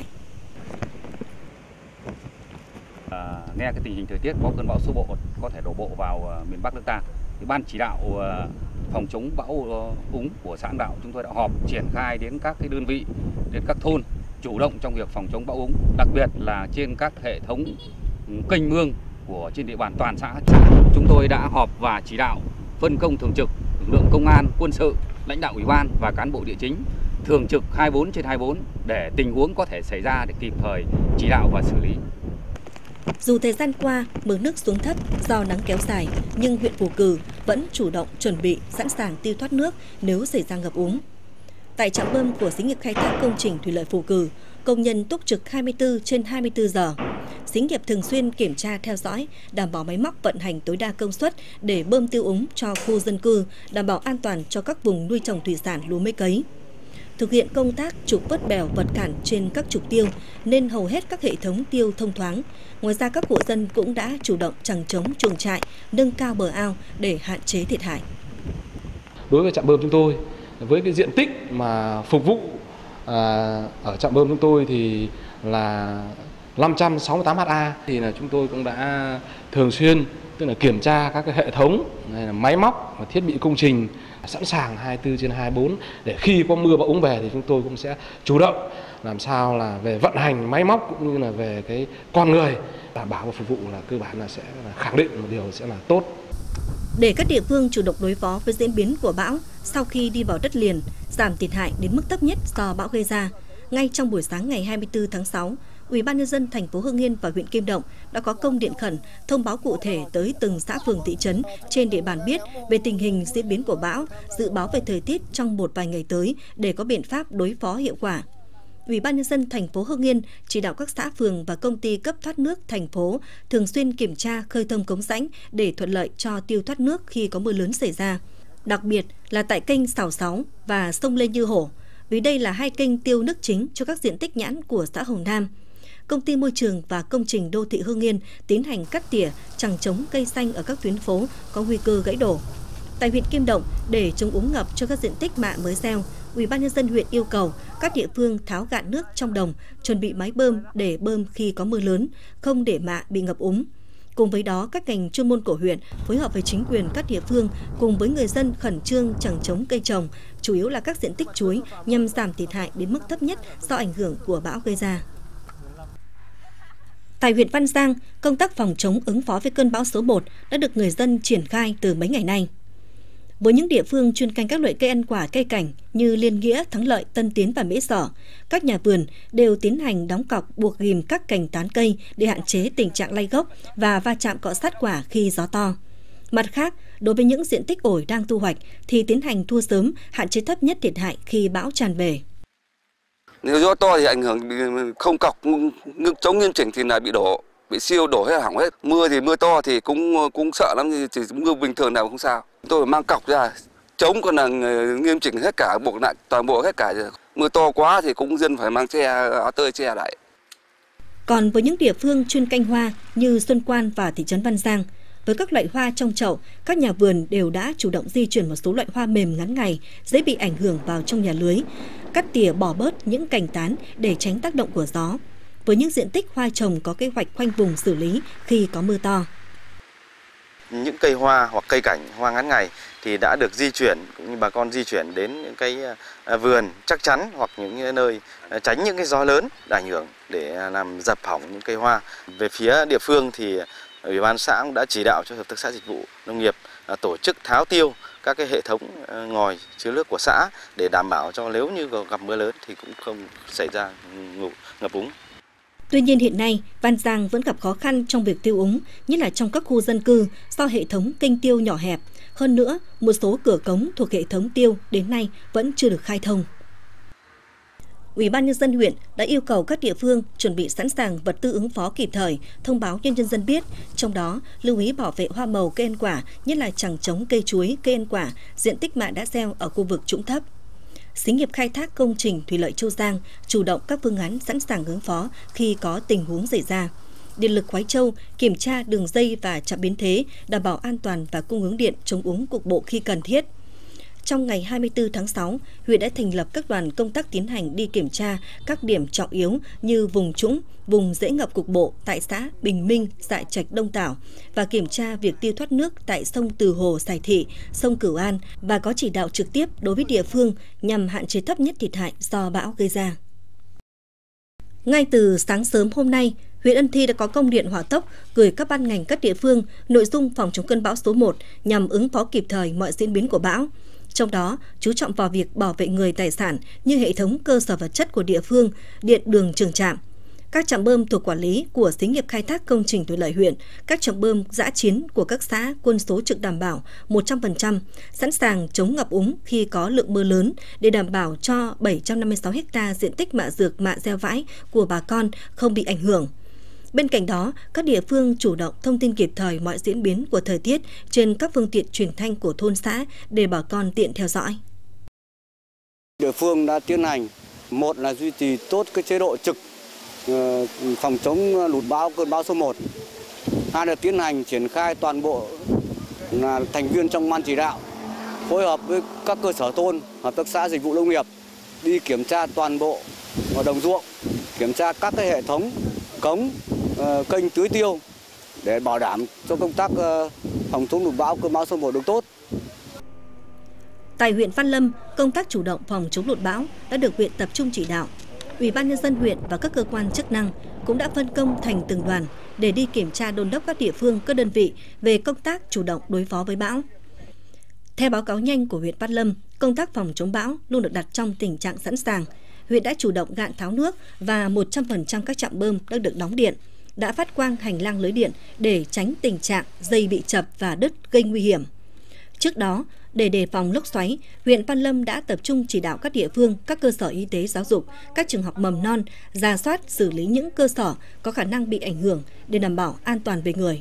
Nghe cái tình hình thời tiết có cơn bão số 1 có thể đổ bộ vào miền Bắc nước ta, thì Ban chỉ đạo phòng chống bão úng của xã An Đạo chúng tôi đã họp triển khai đến các cái đơn vị, đến các thôn chủ động trong việc phòng chống bão úng, đặc biệt là trên các hệ thống kênh mương của trên địa bàn toàn xã. Chúng tôi đã họp và chỉ đạo phân công thường trực lực lượng công an, quân sự, lãnh đạo ủy ban và cán bộ địa chính thường trực 24/24 để tình huống có thể xảy ra để kịp thời chỉ đạo và xử lý. Dù thời gian qua mực nước xuống thấp do nắng kéo dài, nhưng huyện Phù Cử vẫn chủ động chuẩn bị sẵn sàng tiêu thoát nước nếu xảy ra ngập úng. Tại trạm bơm của xí nghiệp khai thác công trình thủy lợi Phù Cử, công nhân túc trực 24/24 giờ. Xí nghiệp thường xuyên kiểm tra theo dõi, đảm bảo máy móc vận hành tối đa công suất để bơm tiêu úng cho khu dân cư, đảm bảo an toàn cho các vùng nuôi trồng thủy sản lúa mới cấy. Thực hiện công tác trục vớt bèo vật cản trên các trục tiêu nên hầu hết các hệ thống tiêu thông thoáng. Ngoài ra các hộ dân cũng đã chủ động chằng chống chuồng trại, nâng cao bờ ao để hạn chế thiệt hại. Đối với trạm bơm chúng tôi, với cái diện tích mà phục vụ ở trạm bơm chúng tôi thì là 568 ha, thì là chúng tôi cũng đã thường xuyên tức là kiểm tra các cái hệ thống, máy móc và thiết bị công trình sẵn sàng 24/24 để khi có mưa bão úng về thì chúng tôi cũng sẽ chủ động làm sao là về vận hành máy móc cũng như là về cái con người đảm bảo và phục vụ là cơ bản là sẽ khẳng định một điều sẽ là tốt. Để các địa phương chủ động đối phó với diễn biến của bão sau khi đi vào đất liền, giảm thiệt hại đến mức thấp nhất do bão gây ra, ngay trong buổi sáng ngày 24 tháng 6, Ủy ban nhân dân thành phố Hưng Yên và huyện Kim Động đã có công điện khẩn thông báo cụ thể tới từng xã phường thị trấn trên địa bàn biết về tình hình diễn biến của bão, dự báo về thời tiết trong một vài ngày tới để có biện pháp đối phó hiệu quả. Ủy ban nhân dân thành phố Hưng Yên chỉ đạo các xã phường và công ty cấp thoát nước thành phố thường xuyên kiểm tra khơi thông cống rãnh để thuận lợi cho tiêu thoát nước khi có mưa lớn xảy ra. Đặc biệt là tại kênh Sào Sáu và sông Lê Như Hổ, vì đây là hai kênh tiêu nước chính cho các diện tích nhãn của xã Hồng Nam. Công ty Môi trường và Công trình Đô thị Hưng Yên tiến hành cắt tỉa, chằng chống cây xanh ở các tuyến phố có nguy cơ gãy đổ. Tại huyện Kim Động, để chống úng ngập cho các diện tích mạ mới gieo, Ủy ban nhân dân huyện yêu cầu các địa phương tháo gạn nước trong đồng, chuẩn bị máy bơm để bơm khi có mưa lớn, không để mạ bị ngập úng. Cùng với đó, các ngành chuyên môn của huyện phối hợp với chính quyền các địa phương cùng với người dân khẩn trương chằng chống cây trồng, chủ yếu là các diện tích chuối nhằm giảm thiệt hại đến mức thấp nhất do ảnh hưởng của bão gây ra. Tại huyện Văn Giang, công tác phòng chống ứng phó với cơn bão số 1 đã được người dân triển khai từ mấy ngày nay. Với những địa phương chuyên canh các loại cây ăn quả, cây cảnh như Liên Nghĩa, Thắng Lợi, Tân Tiến và Mỹ Sở, các nhà vườn đều tiến hành đóng cọc buộc ghìm các cành tán cây để hạn chế tình trạng lay gốc và va chạm cọ sát quả khi gió to. Mặt khác, đối với những diện tích ổi đang thu hoạch thì tiến hành thu sớm, hạn chế thấp nhất thiệt hại khi bão tràn về. Nếu gió to thì ảnh hưởng không cọc chống nghiêm chỉnh thì là bị siêu đổ hết hỏng hết. Mưa thì mưa to thì cũng sợ lắm, chỉ mưa bình thường nào không sao. Tôi mang cọc ra chống còn là nghiêm chỉnh hết cả, buộc lại toàn bộ hết cả. Mưa to quá thì cũng dân phải mang áo tơi che lại. Còn với những địa phương chuyên canh hoa như Xuân Quan và thị trấn Văn Giang, với các loại hoa trong chậu, các nhà vườn đều đã chủ động di chuyển một số loại hoa mềm ngắn ngày, dễ bị ảnh hưởng vào trong nhà lưới, cắt tỉa bỏ bớt những cành tán để tránh tác động của gió. Với những diện tích hoa trồng có kế hoạch khoanh vùng xử lý khi có mưa to. Những cây hoa hoặc cây cảnh hoa ngắn ngày thì đã được di chuyển, cũng như bà con di chuyển đến những cái vườn chắc chắn hoặc những nơi tránh những cái gió lớn ảnh hưởng để làm dập hỏng những cây hoa. Về phía địa phương thì Ủy ban xã cũng đã chỉ đạo cho Hợp tác xã Dịch vụ Nông nghiệp tổ chức tháo tiêu các cái hệ thống ngòi chứa nước của xã để đảm bảo cho nếu như gặp mưa lớn thì cũng không xảy ra ngập úng. Tuy nhiên hiện nay, Văn Giang vẫn gặp khó khăn trong việc tiêu úng, nhất là trong các khu dân cư do hệ thống kênh tiêu nhỏ hẹp. Hơn nữa, một số cửa cống thuộc hệ thống tiêu đến nay vẫn chưa được khai thông. Ủy ban nhân dân huyện đã yêu cầu các địa phương chuẩn bị sẵn sàng vật tư ứng phó kịp thời, thông báo cho nhân dân biết, trong đó lưu ý bảo vệ hoa màu cây ăn quả, nhất là chằng chống cây chuối, cây ăn quả, diện tích mạ đã gieo ở khu vực trũng thấp. Xí nghiệp khai thác công trình thủy lợi Châu Giang chủ động các phương án sẵn sàng ứng phó khi có tình huống xảy ra. Điện lực Khoái Châu kiểm tra đường dây và trạm biến thế, đảm bảo an toàn và cung ứng điện chống úng cục bộ khi cần thiết. Trong ngày 24 tháng 6, huyện đã thành lập các đoàn công tác tiến hành đi kiểm tra các điểm trọng yếu như vùng trũng, vùng dễ ngập cục bộ tại xã Bình Minh, Dạ Trạch, Đông Tảo và kiểm tra việc tiêu thoát nước tại sông Từ Hồ, Sài Thị, sông Cửu An và có chỉ đạo trực tiếp đối với địa phương nhằm hạn chế thấp nhất thiệt hại do bão gây ra. Ngay từ sáng sớm hôm nay, huyện Ân Thi đã có công điện hỏa tốc gửi các ban ngành các địa phương nội dung phòng chống cơn bão số 1 nhằm ứng phó kịp thời mọi diễn biến của bão. Trong đó, chú trọng vào việc bảo vệ người tài sản như hệ thống cơ sở vật chất của địa phương, điện đường trường trạm. Các trạm bơm thuộc quản lý của xí nghiệp khai thác công trình thủy lợi huyện, các trạm bơm dã chiến của các xã quân số trực đảm bảo 100%, sẵn sàng chống ngập úng khi có lượng mưa lớn để đảm bảo cho 756 ha diện tích mạ dược, mạ gieo vãi của bà con không bị ảnh hưởng. Bên cạnh đó, các địa phương chủ động thông tin kịp thời mọi diễn biến của thời tiết trên các phương tiện truyền thanh của thôn xã để bà con tiện theo dõi. Địa phương đã tiến hành, một là duy trì tốt cái chế độ trực phòng chống lụt bão cơn bão số 1. Hai là tiến hành triển khai toàn bộ là thành viên trong ban chỉ đạo phối hợp với các cơ sở thôn, hợp tác xã dịch vụ nông nghiệp đi kiểm tra toàn bộ đồng ruộng, kiểm tra các cái hệ thống cống, kênh tưới tiêu để bảo đảm cho công tác phòng chống lụt bão, cơn bão số 1 được tốt. Tại huyện Văn Lâm, công tác chủ động phòng chống lụt bão đã được huyện tập trung chỉ đạo. Ủy ban nhân dân huyện và các cơ quan chức năng cũng đã phân công thành từng đoàn để đi kiểm tra đôn đốc các địa phương, các đơn vị về công tác chủ động đối phó với bão. Theo báo cáo nhanh của huyện Văn Lâm, công tác phòng chống bão luôn được đặt trong tình trạng sẵn sàng. Huyện đã chủ động gạn tháo nước và 100% các trạm bơm đã được đóng điện, đã phát quang hành lang lưới điện để tránh tình trạng dây bị chập và đứt gây nguy hiểm. Trước đó, để đề phòng lốc xoáy, huyện Văn Lâm đã tập trung chỉ đạo các địa phương, các cơ sở y tế giáo dục, các trường học mầm non, rà soát xử lý những cơ sở có khả năng bị ảnh hưởng để đảm bảo an toàn về người.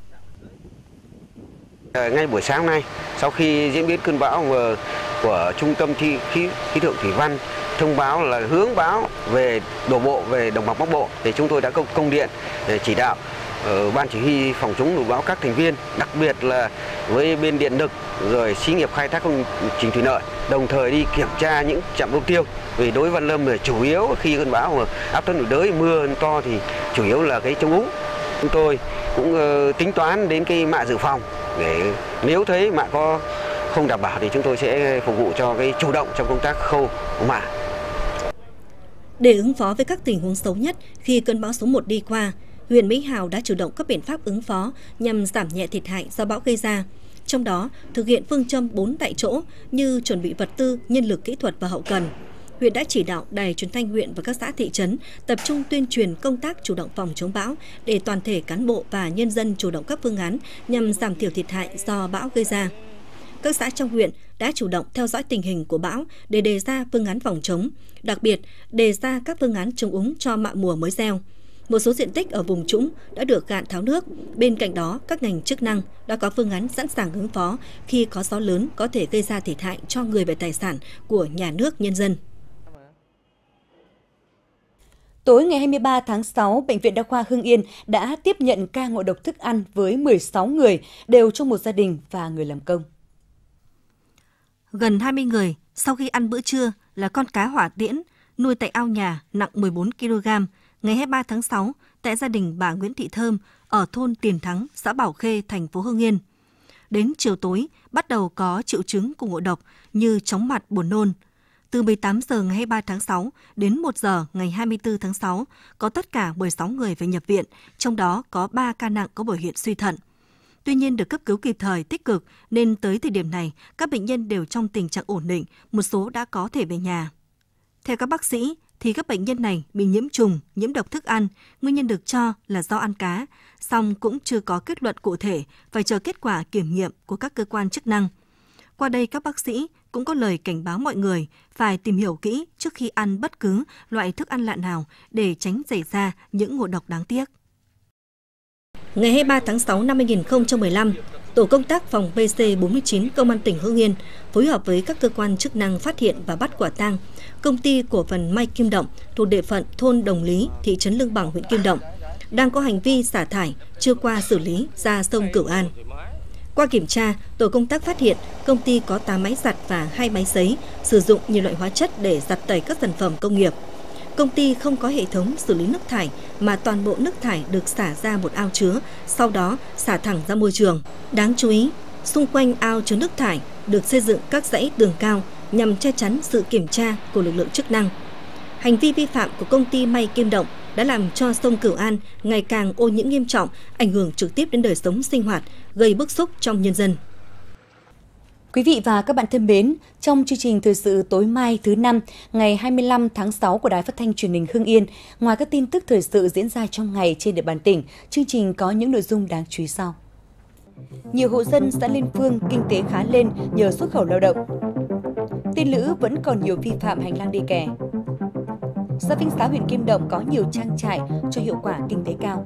Ngay buổi sáng nay, sau khi diễn biến cơn bão của Trung tâm khí tượng thủy văn thông báo là hướng bão về đổ bộ về đồng bằng Bắc Bộ, thì chúng tôi đã có công điện để chỉ đạo ban chỉ huy phòng chống lụt bão các thành viên, đặc biệt là với bên điện lực rồi xí nghiệp khai thác công trình thủy lợi, đồng thời đi kiểm tra những trạm bơm tiêu. Vì đối với Văn Lâm là chủ yếu khi cơn bão mà áp thấp nhiệt đới mưa to thì chủ yếu là cái chống úng. Chúng tôi cũng tính toán đến cái mạ dự phòng để nếu thấy mạ có không đảm bảo thì chúng tôi sẽ phục vụ cho cái chủ động trong công tác khâu mạ. Để ứng phó với các tình huống xấu nhất khi cơn bão số 1 đi qua, huyện Mỹ Hào đã chủ động các biện pháp ứng phó nhằm giảm nhẹ thiệt hại do bão gây ra. Trong đó, thực hiện phương châm 4 tại chỗ như chuẩn bị vật tư, nhân lực kỹ thuật và hậu cần. Huyện đã chỉ đạo Đài Truyền thanh huyện và các xã thị trấn tập trung tuyên truyền công tác chủ động phòng chống bão để toàn thể cán bộ và nhân dân chủ động các phương án nhằm giảm thiểu thiệt hại do bão gây ra. Các xã trong huyện đã chủ động theo dõi tình hình của bão để đề ra phương án phòng chống, đặc biệt đề ra các phương án chống úng cho mạ mùa mới gieo. Một số diện tích ở vùng trũng đã được gạn tháo nước. Bên cạnh đó, các ngành chức năng đã có phương án sẵn sàng ứng phó khi có gió lớn có thể gây ra thiệt hại cho người và tài sản của nhà nước, nhân dân. Tối ngày 23 tháng 6, Bệnh viện Đa khoa Hưng Yên đã tiếp nhận ca ngộ độc thức ăn với 16 người, đều trong một gia đình và người làm công. Gần 20 người sau khi ăn bữa trưa là con cá hỏa tiễn nuôi tại ao nhà nặng 14 kg ngày 23 tháng 6 tại gia đình bà Nguyễn Thị Thơm ở thôn Tiền Thắng, xã Bảo Khê, thành phố Hưng Yên. Đến chiều tối, bắt đầu có triệu chứng của ngộ độc như chóng mặt, buồn nôn. Từ 18 giờ ngày 23 tháng 6 đến 1 giờ ngày 24 tháng 6, có tất cả 16 người phải nhập viện, trong đó có 3 ca nặng có biểu hiện suy thận. Tuy nhiên được cấp cứu kịp thời, tích cực nên tới thời điểm này, các bệnh nhân đều trong tình trạng ổn định, một số đã có thể về nhà. Theo các bác sĩ, thì các bệnh nhân này bị nhiễm trùng, nhiễm độc thức ăn, nguyên nhân được cho là do ăn cá, song cũng chưa có kết luận cụ thể, phải chờ kết quả kiểm nghiệm của các cơ quan chức năng. Qua đây, các bác sĩ cũng có lời cảnh báo mọi người phải tìm hiểu kỹ trước khi ăn bất cứ loại thức ăn lạ nào để tránh xảy ra những ngộ độc đáng tiếc. Ngày 23 tháng 6 năm 2015, Tổ công tác phòng PC49 Công an tỉnh Hưng Yên phối hợp với các cơ quan chức năng phát hiện và bắt quả tang công ty cổ phần May Kim Động thuộc địa phận thôn Đồng Lý, thị trấn Lương Bằng, huyện Kim Động đang có hành vi xả thải chưa qua xử lý ra sông Cửu An. Qua kiểm tra, tổ công tác phát hiện công ty có 8 máy giặt và 2 máy sấy sử dụng nhiều loại hóa chất để giặt tẩy các sản phẩm công nghiệp. Công ty không có hệ thống xử lý nước thải mà toàn bộ nước thải được xả ra một ao chứa, sau đó xả thẳng ra môi trường. Đáng chú ý, xung quanh ao chứa nước thải được xây dựng các dãy tường cao nhằm che chắn sự kiểm tra của lực lượng chức năng. Hành vi vi phạm của công ty May Kim Động đã làm cho sông Cửu An ngày càng ô nhiễm nghiêm trọng, ảnh hưởng trực tiếp đến đời sống sinh hoạt, gây bức xúc trong nhân dân. Quý vị và các bạn thân mến, trong chương trình thời sự tối mai thứ 5 ngày 25 tháng 6 của Đài Phát thanh Truyền hình Hưng Yên, ngoài các tin tức thời sự diễn ra trong ngày trên địa bàn tỉnh, chương trình có những nội dung đáng chú ý sau. Nhiều hộ dân xã Liên Phương kinh tế khá lên nhờ xuất khẩu lao động. Tiên Lữ vẫn còn nhiều vi phạm hành lang đê kè. Xã Vinh Xá, huyện Kim Động có nhiều trang trại cho hiệu quả kinh tế cao.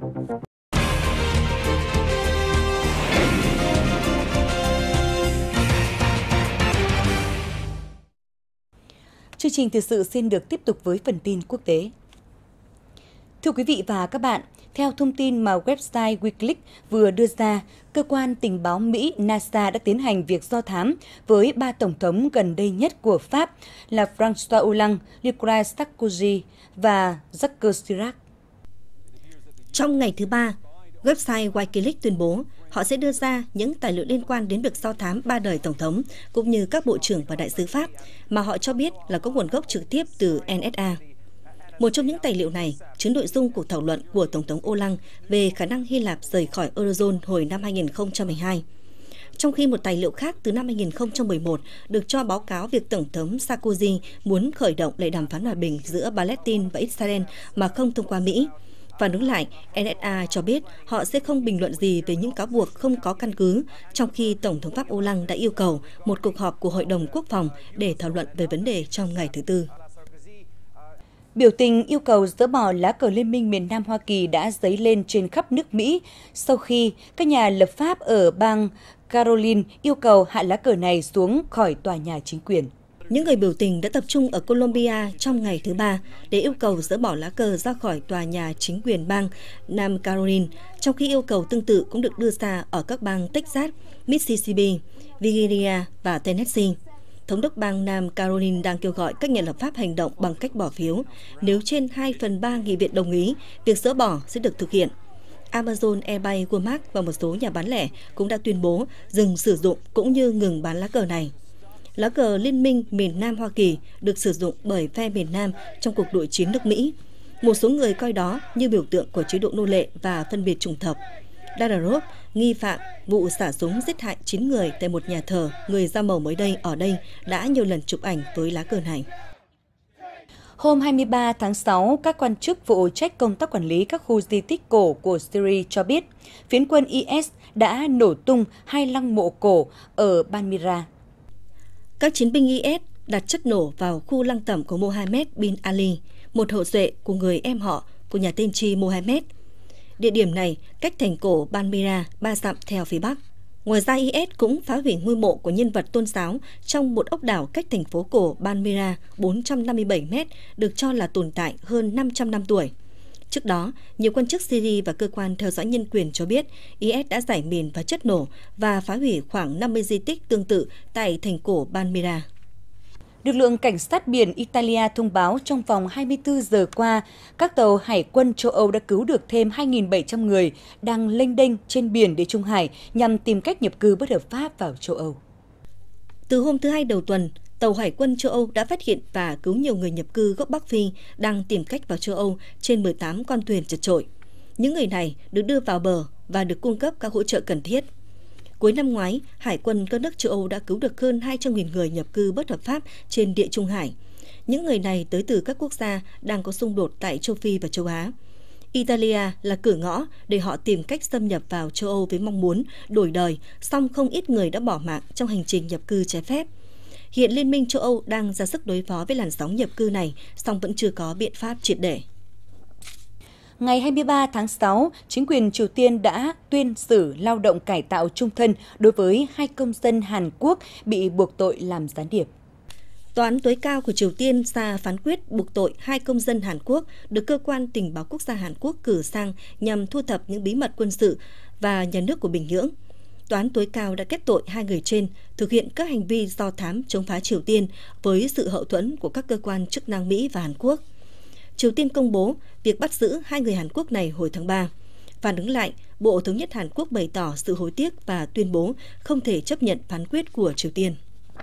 Chương trình thời sự xin được tiếp tục với phần tin quốc tế. Thưa quý vị và các bạn, theo thông tin mà website Wikileaks vừa đưa ra, cơ quan tình báo Mỹ NASA đã tiến hành việc do thám với 3 tổng thống gần đây nhất của Pháp là François Hollande, Nicolas Sarkozy và Jacques Chirac. Trong ngày thứ 3, Website Wikileaks tuyên bố họ sẽ đưa ra những tài liệu liên quan đến việc do thám 3 đời Tổng thống cũng như các bộ trưởng và đại sứ Pháp mà họ cho biết là có nguồn gốc trực tiếp từ NSA. Một trong những tài liệu này chứa nội dung cuộc thảo luận của Tổng thống Hollande về khả năng Hy Lạp rời khỏi Eurozone hồi năm 2012. Trong khi một tài liệu khác từ năm 2011 được cho báo cáo việc Tổng thống Sarkozy muốn khởi động lệnh đàm phán hòa bình giữa Palestine và Israel mà không thông qua Mỹ. Phản ứng lại, NSA cho biết họ sẽ không bình luận gì về những cáo buộc không có căn cứ, trong khi Tổng thống Pháp Hollande đã yêu cầu một cuộc họp của Hội đồng Quốc phòng để thảo luận về vấn đề trong ngày thứ Tư. Biểu tình yêu cầu dỡ bỏ lá cờ Liên minh miền Nam Hoa Kỳ đã dấy lên trên khắp nước Mỹ sau khi các nhà lập pháp ở bang Caroline yêu cầu hạ lá cờ này xuống khỏi tòa nhà chính quyền. Những người biểu tình đã tập trung ở Columbia trong ngày thứ Ba để yêu cầu dỡ bỏ lá cờ ra khỏi tòa nhà chính quyền bang Nam Caroline, trong khi yêu cầu tương tự cũng được đưa ra ở các bang Texas, Mississippi, Virginia và Tennessee. Thống đốc bang Nam Caroline đang kêu gọi các nhà lập pháp hành động bằng cách bỏ phiếu. Nếu trên 2/3 nghị viện đồng ý, việc dỡ bỏ sẽ được thực hiện. Amazon, eBay, Walmart và một số nhà bán lẻ cũng đã tuyên bố dừng sử dụng cũng như ngừng bán lá cờ này. Lá cờ Liên minh miền Nam Hoa Kỳ được sử dụng bởi phe miền Nam trong cuộc nội chiến nước Mỹ. Một số người coi đó như biểu tượng của chế độ nô lệ và phân biệt chủng tộc. Dadarov, nghi phạm vụ xả súng giết hại 9 người tại một nhà thờ người da màu mới đây ở đây, đã nhiều lần chụp ảnh với lá cờ này. Hôm 23 tháng 6, các quan chức phụ trách công tác quản lý các khu di tích cổ của Syria cho biết phiến quân IS đã nổ tung 2 lăng mộ cổ ở Palmyra. Các chiến binh IS đặt chất nổ vào khu lăng tẩm của Mohammed bin Ali, một hậu duệ của người em họ của nhà tiên tri Mohammed. Địa điểm này cách thành cổ Palmyra 3 dặm theo phía bắc. Ngoài ra, IS cũng phá hủy ngôi mộ của nhân vật tôn giáo trong một ốc đảo cách thành phố cổ Palmyra 457 mét, được cho là tồn tại hơn 500 năm tuổi. Trước đó, nhiều quan chức Syria và cơ quan theo dõi nhân quyền cho biết IS đã rải mìn và chất nổ và phá hủy khoảng 50 di tích tương tự tại thành cổ Palmyra. Lực lượng cảnh sát biển Italia thông báo trong vòng 24 giờ qua, các tàu hải quân châu Âu đã cứu được thêm 2.700 người đang lênh đênh trên biển Địa Trung Hải nhằm tìm cách nhập cư bất hợp pháp vào châu Âu. Từ hôm thứ Hai đầu tuần, tàu hải quân châu Âu đã phát hiện và cứu nhiều người nhập cư gốc Bắc Phi đang tìm cách vào châu Âu trên 18 con thuyền chật chội. Những người này được đưa vào bờ và được cung cấp các hỗ trợ cần thiết. Cuối năm ngoái, Hải quân các nước châu Âu đã cứu được hơn 200.000 người nhập cư bất hợp pháp trên Địa Trung Hải. Những người này tới từ các quốc gia đang có xung đột tại châu Phi và châu Á. Italia là cửa ngõ để họ tìm cách xâm nhập vào châu Âu với mong muốn đổi đời, song không ít người đã bỏ mạng trong hành trình nhập cư trái phép. Hiện Liên minh châu Âu đang ra sức đối phó với làn sóng nhập cư này, song vẫn chưa có biện pháp triệt để. Ngày 23 tháng 6, chính quyền Triều Tiên đã tuyên xử lao động cải tạo chung thân đối với 2 công dân Hàn Quốc bị buộc tội làm gián điệp. Tòa án tối cao của Triều Tiên ra phán quyết buộc tội 2 công dân Hàn Quốc được Cơ quan Tình báo Quốc gia Hàn Quốc cử sang nhằm thu thập những bí mật quân sự và nhà nước của Bình Nhưỡng. Tòa án tối cao đã kết tội 2 người trên thực hiện các hành vi do thám chống phá Triều Tiên với sự hậu thuẫn của các cơ quan chức năng Mỹ và Hàn Quốc. Triều Tiên công bố việc bắt giữ 2 người Hàn Quốc này hồi tháng 3. Phản ứng lại, Bộ Thống nhất Hàn Quốc bày tỏ sự hối tiếc và tuyên bố không thể chấp nhận phán quyết của Triều Tiên.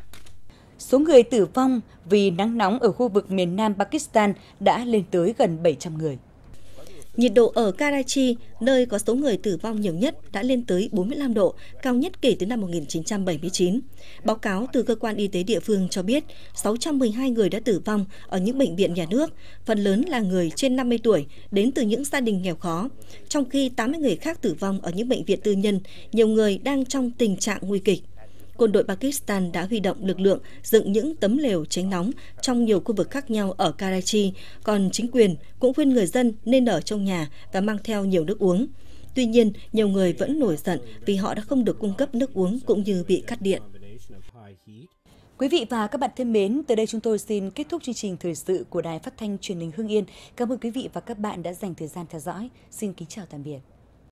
Số người tử vong vì nắng nóng ở khu vực miền Nam Pakistan đã lên tới gần 700 người. Nhiệt độ ở Karachi, nơi có số người tử vong nhiều nhất, đã lên tới 45 độ, cao nhất kể từ năm 1979. Báo cáo từ cơ quan y tế địa phương cho biết 612 người đã tử vong ở những bệnh viện nhà nước, phần lớn là người trên 50 tuổi, đến từ những gia đình nghèo khó. Trong khi 80 người khác tử vong ở những bệnh viện tư nhân, nhiều người đang trong tình trạng nguy kịch. Quân đội Pakistan đã huy động lực lượng dựng những tấm lều tránh nóng trong nhiều khu vực khác nhau ở Karachi, còn chính quyền cũng khuyên người dân nên ở trong nhà và mang theo nhiều nước uống. Tuy nhiên, nhiều người vẫn nổi giận vì họ đã không được cung cấp nước uống cũng như bị cắt điện. Quý vị và các bạn thân mến, tới đây chúng tôi xin kết thúc chương trình thời sự của Đài Phát thanh Truyền hình Hưng Yên. Cảm ơn quý vị và các bạn đã dành thời gian theo dõi. Xin kính chào tạm biệt.